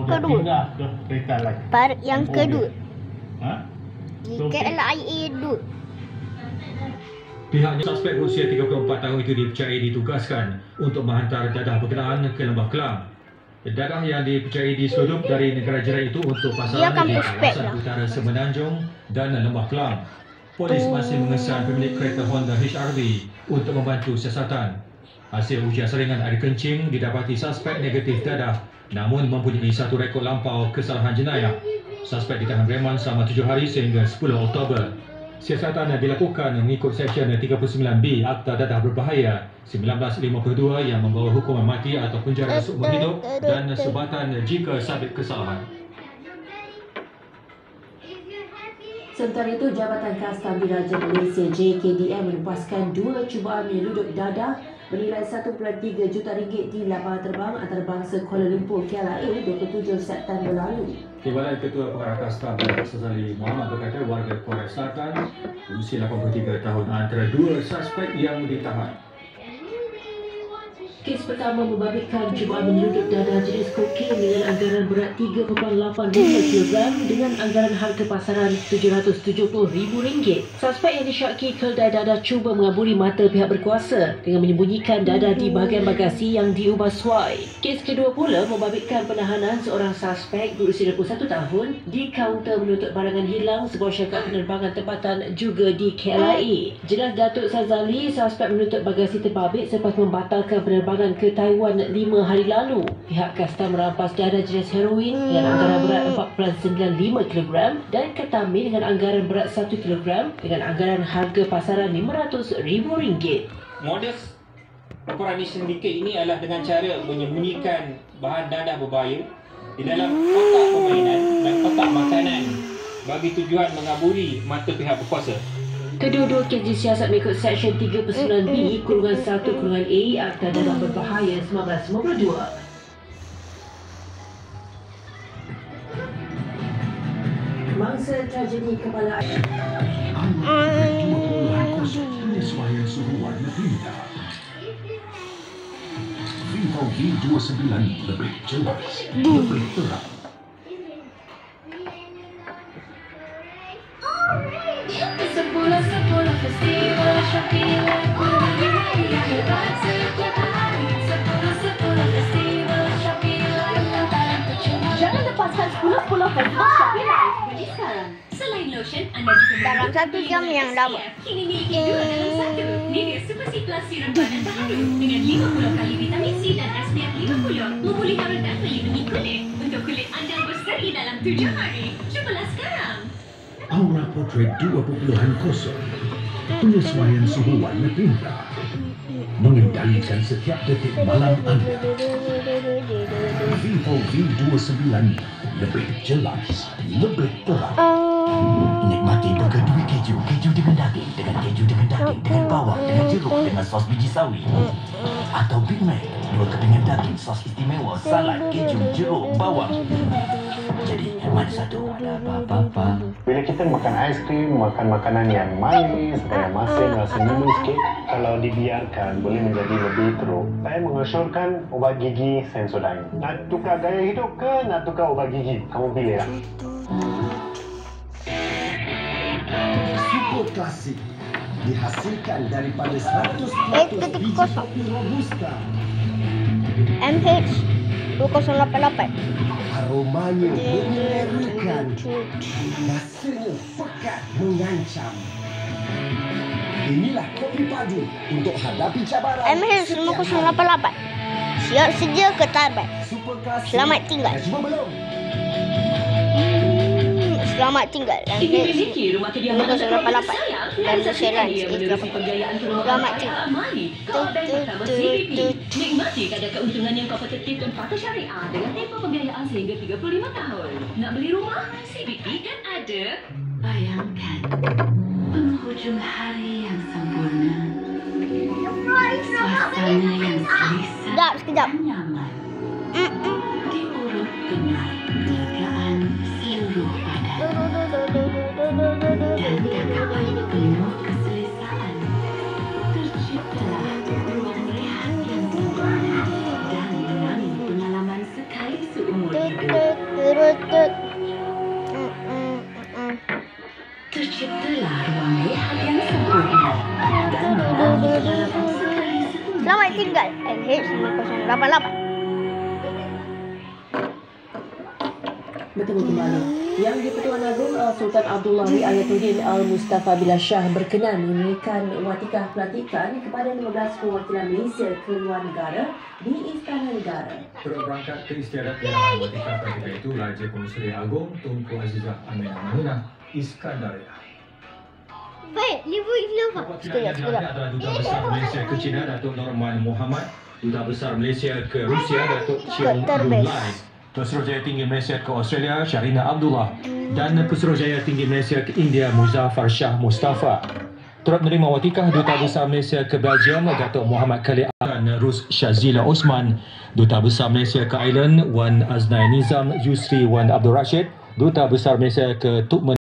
kedua. Part yang kedua. Di KLIA 2. Pihaknya suspek berusia 34 tahun itu dipercayai ditugaskan untuk menghantar dadah berkenaan ke Lembah Kelang. Dadah yang dipercayai diseludup dari negara jiran itu untuk pasaran di kawasan utara Semenanjung dan Lembah Kelang. Polis masih mengesan pemilik kereta Honda HRV untuk membantu siasatan. Hasil ujian saringan air kencing didapati suspek negatif dadah namun mempunyai satu rekod lampau kesalahan jenayah. Suspek ditahan reman selama 7 hari sehingga 10 Oktober. Siasatan dilakukan mengikut Seksyen 39B Akta Dadah Berbahaya 1952 yang membawa hukuman mati atau penjara seumur hidup dan sebatan jika sabit kesalahan. Sementara itu, Jabatan Kastam Diraja Malaysia JKDM melepaskan 2 cubaan menyelundup dadah bernilai 1.3 juta ringgit di lapangan terbang antarabangsa Kuala Lumpur KLIA 27 September lalu. Timbalan Ketua Pengarah Kastam Datuk Sazali Muhammad berkata warga Korea Selatan berusia 83 tahun antara 2 suspek yang ditahan. Kes pertama membabitkan cubaan menyelundup dadah jenis kokain dengan anggaran berat 3.85 kg dengan anggaran harga pasaran RM770,000. Suspek yang disyaki keldai dadah cuba mengaburi mata pihak berkuasa dengan menyembunyikan dadah di bahagian bagasi yang diubah suai. Kes kedua pula membabitkan penahanan seorang suspek berusia 21 tahun di kaunter menuntut barangan hilang sebuah syarikat penerbangan tempatan juga di KLIA. Jelas Datuk Sazali, suspek menuntut bagasi terbabit selepas membatalkan penerbangan ke Taiwan 5 hari lalu. Pihak kastam merampas dadah jenis heroin dengan anggaran berat 4.95 kg dan ketamin dengan anggaran berat 1 kg dengan anggaran harga pasaran RM500,000. Modus operasi sindiket ini adalah dengan cara menyembunyikan bahan dadah berbahaya di dalam kotak permainan dan kotak makanan bagi tujuan mengaburi mata pihak berkuasa. Kedua-dua kes disiasat mengikut Seksyen 39B /1/A Akta Dadah Berbahaya 1952. Mangsa tragedi kepala penyesuaian suhu warna tinta. Vivo V29 lebih jelas, lebih terang. Sepuluh festival shopping hebat setiap hari. Sepuluh festival shopping percuma. Jangan lepaskan 10 festival shopping live. Beli sekarang. Selain lotion, anda juga dalam 1 jam yang lama. Kini miliki 2 dalam 1. Nivea Super C Plus Serum Badan Baharu dengan 50 kali vitamin C dan SPF 50 memulihkan dan melindungi kulit untuk kulit anda berseri dalam 7 hari. Cubalah sekarang. Aura Portrait 2.0 penyesuaian suhu warna tinta mengendalikan setiap detik malam anda. Vivo V29 lebih jelas, lebih terang. Nikmati burger dua keju dengan daging, dengan bawang, dengan jeruk, dengan sos biji sawi. Atau Big Mac, 2 kepingan daging, sos istimewa, salad, keju, jeruk, bawang. Jadi, mana satu? Ada apa-apa. Bila kita makan aiskrim, makan makanan yang manis dan masin rasa minum sikit, kalau dibiarkan boleh menjadi lebih teruk. Saya mengesyorkan ubat gigi Sensodyne. Nak tukar gaya hidup ke nak tukar ubat gigi? Kamu pilih lah. Super klasik dihasilkan daripada 100% biji kopi robusta. MH 2088. Aromanya mengerikan, rasanya pekat mengancam. Inilah kopi padu untuk hadapi cabaran. MH 5088. Siap sedia ke tarbat. Selamat tinggal. Selamat tinggal. Ingin memiliki rumah kediaman atau properti sayang dan sesuai dia menerusi pembiayaan perumahan syariah Mali. Kau bank pertama CBP. Nikmati kadar keuntungan yang kompetitif dan patuh syariah dengan tempoh pembiayaan sehingga 35 tahun. Nak beli rumah? CBP kan ada. Bayangkan penghujung hari yang sempurna. Suasana yang gelisah dan nyaman. Diurut dengan kelegaan seluruh badan. Dan tangkapan penuh keselesaan. Terciptalah ruang rehat yang sempurna dan menangis pengalaman sekali seumur hidup. Terciptalah ruang lihat yang sempurna dan mengalami kedalaman sekali sekunde. Selamat tinggal MH5088. Bertemu kembali. Yang di-Pertuan Agong Sultan Abdullahi Ayatuddin Al-Mustafa Billah Shah berkenan memberikan watikah pelantikan kepada 15 perwakilan Malaysia ke luar negara di Istana Negara. Turut berangkat ke istiadat penyerahan watikah pelantikan itu Raja Pengerusi Agong Tunku Azizah Aminah Mamunah Iskandariah. Baik, libu apa? Perwakilan yang diangkat adalah Duta Besar Malaysia ke China Datuk Norman Muhammad, Duta Besar Malaysia ke Rusia Datuk Cheong Lun Lai, Pesuruhjaya Tinggi Malaysia ke Australia Syarina Abdullah dan Pesuruhjaya Tinggi Malaysia ke India Muzaffar Shah Mustafa. Turut menerima watikah Duta Besar Malaysia ke Belgium Datuk Muhammad Khalid dan Rus Shazila Osman, Duta Besar Malaysia ke Ireland Wan Aznai Nizam Yusri Wan Abdul Rashid, Duta Besar Malaysia ke Turkmen